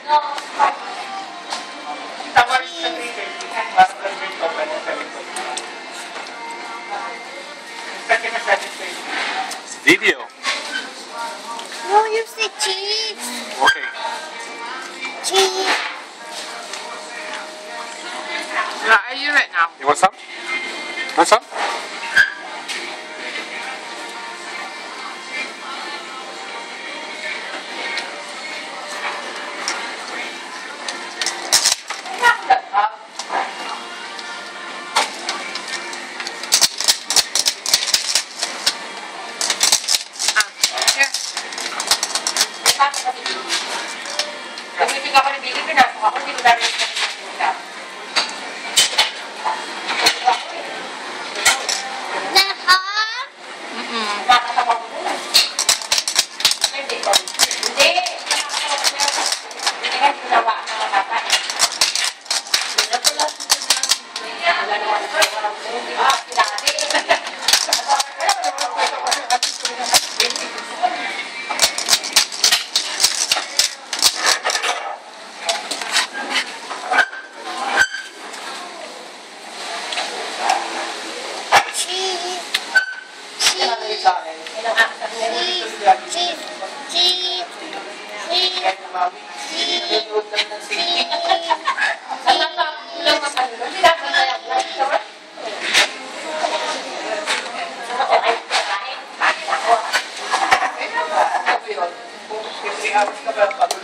Video. No, use the cheese. Okay. Cheese. Yeah, I use it now. You want some? Want some? Hours ka ba?